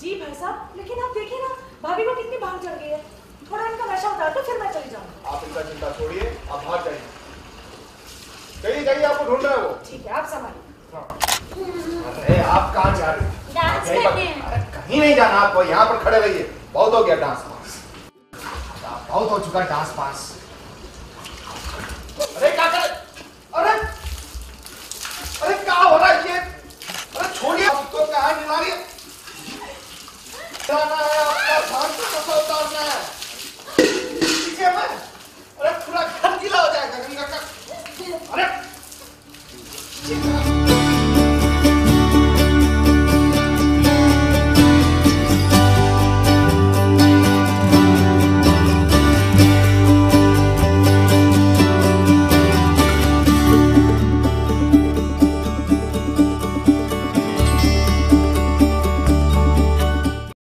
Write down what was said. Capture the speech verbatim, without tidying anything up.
जी भाई साहब, लेकिन आप देखिए ना भाभी को कितनी भाग चढ़ गई है। थोड़ा इनका नशा उतार दो फिर मैं चली जाऊंगी। आप इनका चिंता छोड़िए, आप भाग जाइए। जाइए जाइए, आपको ढूंढ रहा है वो। ठीक है, आप संभालिए। अरे आप कहाँ जा रहे हैं? डांस करने। अरे कहीं नहीं जाना आपको, यहाँ पर खड़े रहिए। बहुत हो गया डांस पास, बहुत हो चुका डांस पास। अरे क्या कर, अरे अरे क्या हो रहा है ये? अरे छोड़िए, आप तो कहाँ निकालिए। जाना है आपका, भाग को उतारना है।